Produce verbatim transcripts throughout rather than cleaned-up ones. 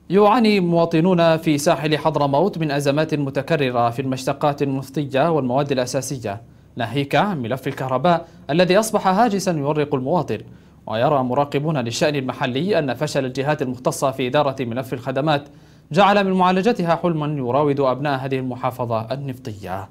يعاني مواطنون في ساحل حضرموت من أزمات متكررة في المشتقات النفطية والمواد الأساسية، ناهيك عن ملف الكهرباء الذي أصبح هاجسا يؤرق المواطن. ويرى مراقبون للشأن المحلي أن فشل الجهات المختصة في إدارة ملف الخدمات جعل من معالجتها حلما يراود أبناء هذه المحافظة النفطية.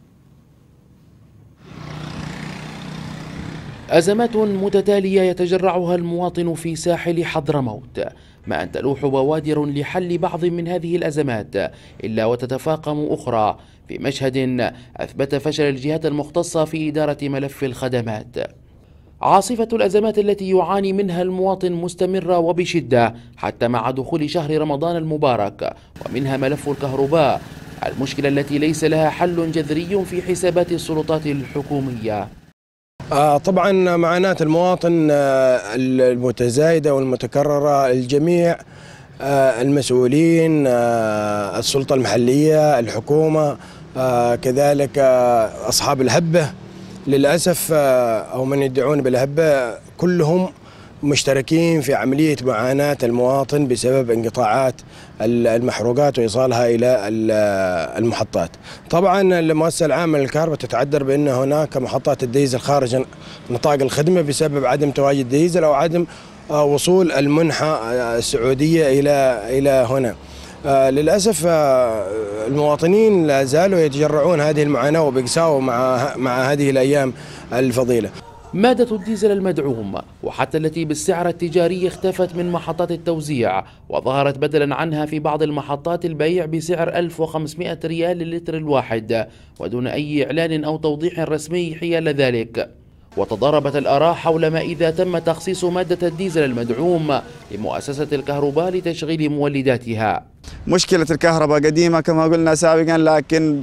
أزمات متتالية يتجرعها المواطن في ساحل حضرموت، ما أن تلوح بوادر لحل بعض من هذه الأزمات إلا وتتفاقم أخرى في مشهد أثبت فشل الجهات المختصة في إدارة ملف الخدمات. عاصفة الأزمات التي يعاني منها المواطن مستمرة وبشدة حتى مع دخول شهر رمضان المبارك، ومنها ملف الكهرباء، المشكلة التي ليس لها حل جذري في حسابات السلطات الحكومية. آه طبعا معاناة المواطن آه المتزايدة والمتكررة، الجميع آه المسؤولين، آه السلطة المحلية، الحكومة، آه كذلك آه أصحاب الهبة للأسف، آه أو من يدعون بالهبة، كلهم مشتركين في عملية معاناة المواطن بسبب انقطاعات المحروقات وإيصالها إلى المحطات. طبعا المؤسسة العامة للكهرباء تتعذر بأن هناك محطات الديزل خارج نطاق الخدمة بسبب عدم تواجد ديزل أو عدم وصول المنحة السعودية إلى إلى هنا. آه للأسف آه المواطنين لا زالوا يتجرعون هذه المعاناة وبيقساوا مع مع هذه الأيام الفضيلة. مادة الديزل المدعوم وحتى التي بالسعر التجاري اختفت من محطات التوزيع، وظهرت بدلا عنها في بعض المحطات البيع بسعر ألف وخمسمائة ريال للتر الواحد، ودون أي إعلان أو توضيح رسمي حيال ذلك. وتضاربت الآراء حول ما إذا تم تخصيص مادة الديزل المدعوم لمؤسسة الكهرباء لتشغيل مولداتها. مشكلة الكهرباء قديمة كما قلنا سابقا، لكن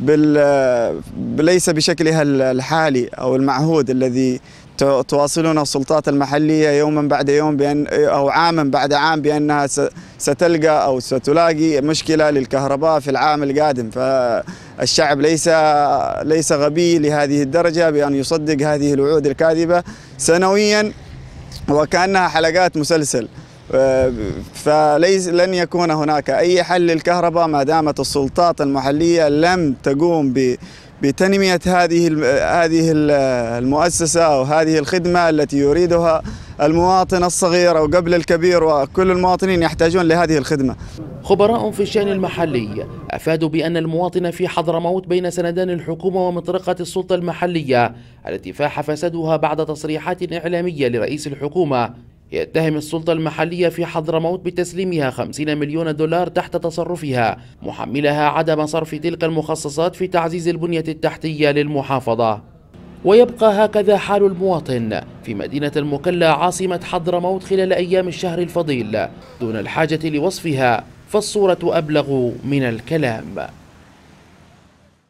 بال... ليس بشكلها الحالي أو المعهود الذي تواصلونه السلطات المحلية يوما بعد يوم بأن أو عاما بعد عام بأنها ستلقى أو ستلاقي مشكلة للكهرباء في العام القادم. فالشعب ليس ليس غبي لهذه الدرجة بأن يصدق هذه الوعود الكاذبة سنويا وكأنها حلقات مسلسل. فليس لن يكون هناك أي حل للكهرباء ما دامت السلطات المحلية لم تقوم بتنمية هذه هذه المؤسسة أو هذه الخدمة التي يريدها المواطن الصغير أو قبل الكبير، وكل المواطنين يحتاجون لهذه الخدمة. خبراء في الشأن المحلي أفادوا بأن المواطن في حضرموت بين سندان الحكومة ومطرقة السلطة المحلية التي فاح فسادها بعد تصريحات إعلامية لرئيس الحكومة يتهم السلطة المحلية في حضرموت بتسليمها خمسين مليون دولار تحت تصرفها، محملها عدم صرف تلك المخصصات في تعزيز البنية التحتية للمحافظة. ويبقى هكذا حال المواطن في مدينة المكلا عاصمة حضرموت خلال أيام الشهر الفضيل دون الحاجة لوصفها، فالصورة أبلغ من الكلام.